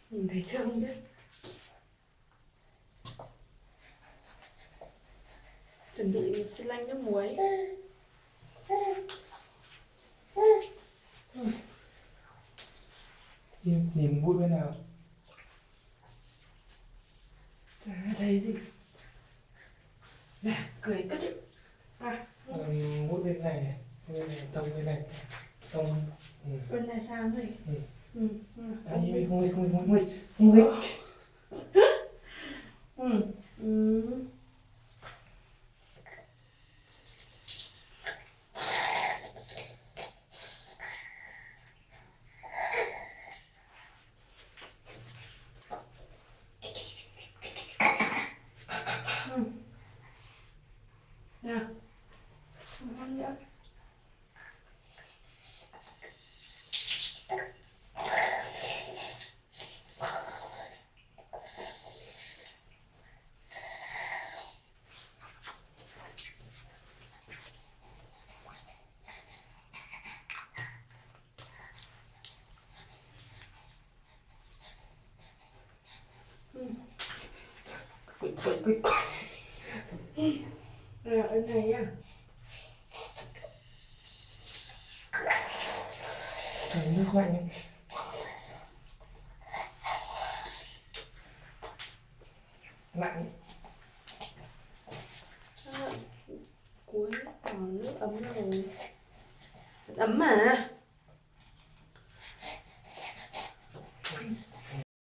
Nhìn thấy chưa không biết. Chuẩn bị xi lanh nước muối. Nhìn bút bên nào? Chả thấy gì. Nè, cười cất đi. Bút bên này, tông bên này, tông. Bên này sao vậy? Không thích. Nào. Không ăn nữa. Rồi bên này nha. Nước lạnh ấy. Lạnh. Chắc là cuối vào nước ấm rồi. Ấm mà.